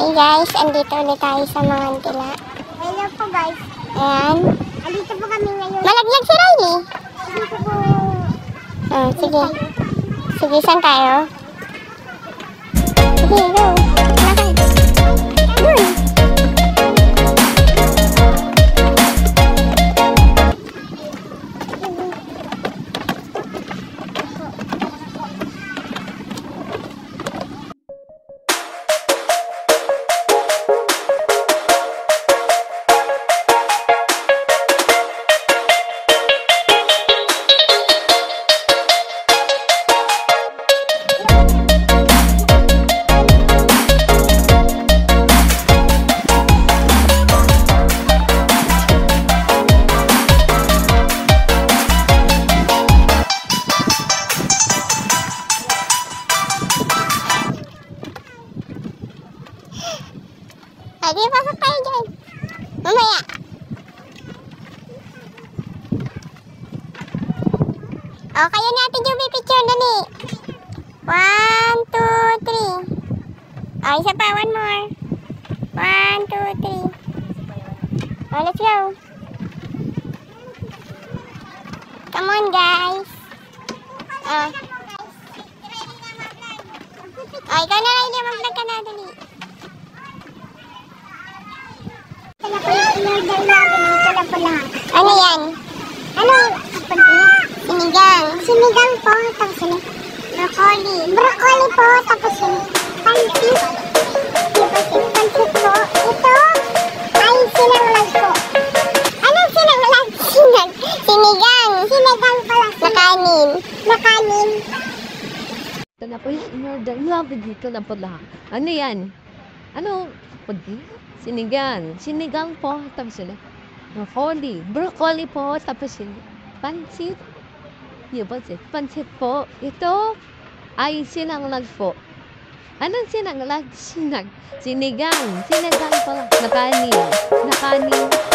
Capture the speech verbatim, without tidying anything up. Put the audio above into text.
Hi guys, andito ulit tayo sa Mangantila. Hello po guys. Ayan. Andito po kami ngayon. Malaglag si Riley. Andito po. Oh, sige. Sige, saan tayo? Sige, go. Lakad. Doon. Ay, di pasok tayo dyan. Mamaya. O, kayo natin yung picture dali. One, two, three. O, isa pa. One more. One, two, three. O, let's go. Come on, guys. O. O, ikaw na rin yung mag-vlog ka na dali. Ito na po yung in-order namin. Ito na po lahat. Ano yan? Ano? Sinigang. Sinigang po. Tapos yun. Broccoli. Broccoli po. Tapos yun. Pansit. Pansit po. Ito ay sinanglag po. Anong sinanglag? Sinag. Sinigang. Sinigang pala. Na kanin. Na kanin. Ito na po yung in-order namin dito na po lahat. Ano yan? Ano? Pwede? Sinigang. Sinigang po. Tapos yun. Broccoli. Broccoli po. Tapos yun. Pansit. Yung pansit. Pansit po. Ito ay sinanglag po. Anong sinanglag? Sinag. Sinigang. Sinigang pala. Na kanin. Na kanin.